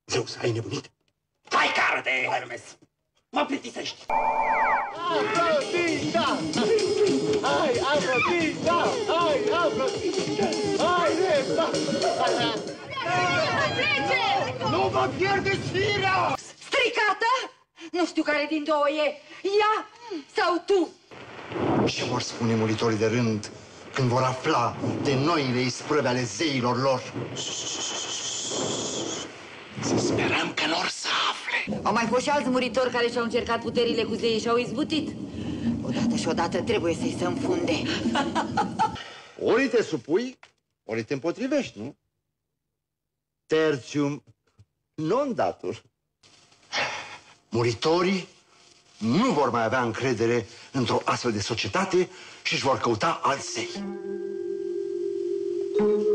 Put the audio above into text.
Zeus, ai nebunit? Hai, cară-te, Hermes! Mă plictisești! Afrodita! Hai, Afrodita! Hai, Afrodita! Hai, Repta! Nu vă pierdeți firea! Stricată? Nu știu care din două e, ea sau tu? Ce vor spune muritorii de rând când vor afla de noile isprăve ale zeilor lor? Să sperăm că n-or să afle. Au mai fost și alți muritori care și-au încercat puterile cu zeii și au izbutit. Odată și odată trebuie să-i se înfunde. Ori te supui, ori te împotrivești, nu? Tertium non datur. Muritorii nu vor mai avea încredere într-o astfel de societate și își vor căuta alți zei.